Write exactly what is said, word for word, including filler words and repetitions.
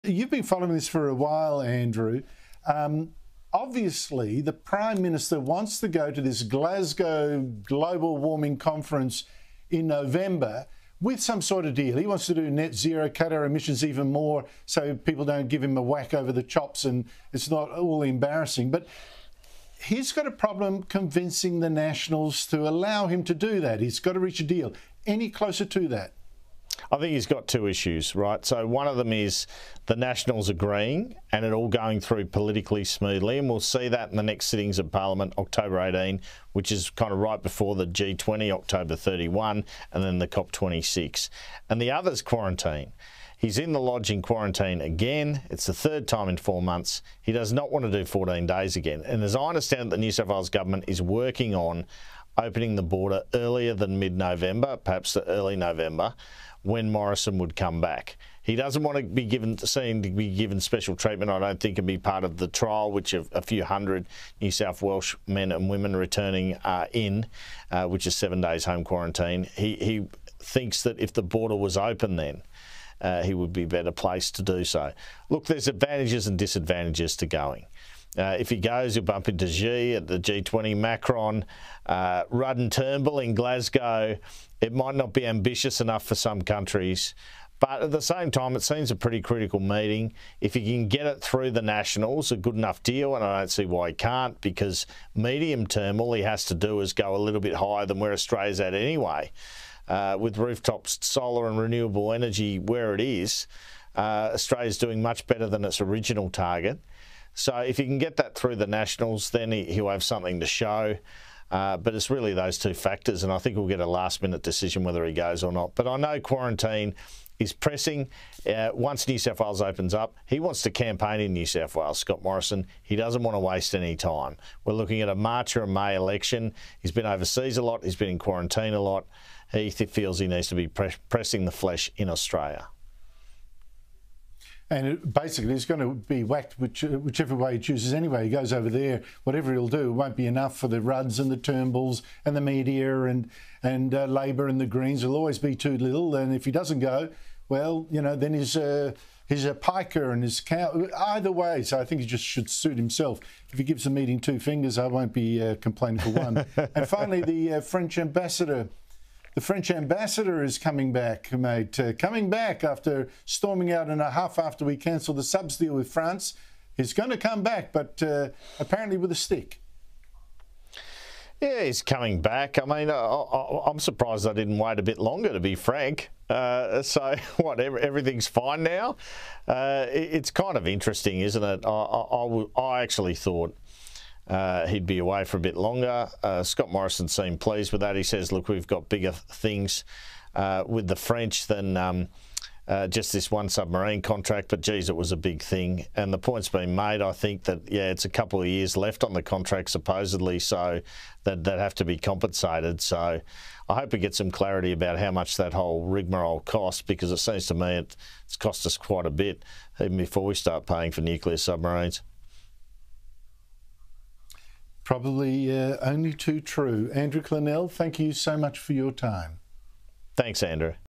You've been following this for a while, Andrew. Um, obviously, the Prime Minister wants to go to this Glasgow global warming conference in November with some sort of deal. He wants to do net zero, cut our emissions even more so people don't give him a whack over the chops and it's not all embarrassing. But he's got a problem convincing the Nationals to allow him to do that. He's got to reach a deal. Any closer to that? I think he's got two issues, right? So one of them is the Nationals agreeing and it all going through politically smoothly, and we'll see that in the next sittings of Parliament, October eighteenth, which is kind of right before the G twenty, October thirty-first, and then the COP twenty-six. And the other's quarantine. He's in the lodge in quarantine again. It's the third time in four months. He does not want to do fourteen days again. And as I understand it, the New South Wales government is working on opening the border earlier than mid-November, perhaps early November, when Morrison would come back. He doesn't want to be given, seen to be given special treatment, I don't think, and be part of the trial, which a, a few hundred New South Welsh men and women returning are in, uh, which is seven days home quarantine. He, he thinks that if the border was open then, uh, he would be better placed to do so. Look, there's advantages and disadvantages to going. Uh, if he goes, he'll bump into Xi at the G twenty, Macron, uh, Rudd and Turnbull in Glasgow. It might not be ambitious enough for some countries, but at the same time, it seems a pretty critical meeting. If he can get it through the Nationals, a good enough deal, and I don't see why he can't, because medium term, all he has to do is go a little bit higher than where Australia's at anyway. Uh, with rooftop solar and renewable energy where it is, uh, Australia's doing much better than its original target. So if you can get that through the Nationals, then he, he'll have something to show. Uh, but it's really those two factors, and I think we'll get a last-minute decision whether he goes or not. But I know quarantine is pressing. Uh, once New South Wales opens up, he wants to campaign in New South Wales, Scott Morrison. He doesn't want to waste any time. We're looking at a March or a May election. He's been overseas a lot. He's been in quarantine a lot. He feels he needs to be pre pressing the flesh in Australia. And it basically, it's going to be whacked which, whichever way he chooses anyway. He goes over there, whatever he'll do, it won't be enough for the Rudds and the Turnbulls and the media and, and uh, Labor and the Greens. It'll always be too little. And if he doesn't go, well, you know, then he's, uh, he's a piker and his cow. Either way, so I think he just should suit himself. If he gives the meeting two fingers, I won't be uh, complaining for one. And finally, the uh, French ambassador. The French ambassador is coming back, mate. Uh, coming back after storming out in a huff after we cancelled the subs deal with France. He's going to come back, but uh, apparently with a stick. Yeah, he's coming back. I mean, I, I, I'm surprised I didn't wait a bit longer, to be frank. Uh, so, what, everything's fine now? Uh, it, it's kind of interesting, isn't it? I, I, I, I actually thought Uh, he'd be away for a bit longer. Uh, Scott Morrison seemed pleased with that. He says, look, we've got bigger things uh, with the French than um, uh, just this one submarine contract, but geez, it was a big thing. And the point's been made, I think, that, yeah, it's a couple of years left on the contract, supposedly, so that, that have to be compensated. So I hope we get some clarity about how much that whole rigmarole costs, because it seems to me it, it's cost us quite a bit, even before we start paying for nuclear submarines. Probably uh, only too true. Andrew Clennell, thank you so much for your time. Thanks, Andrew.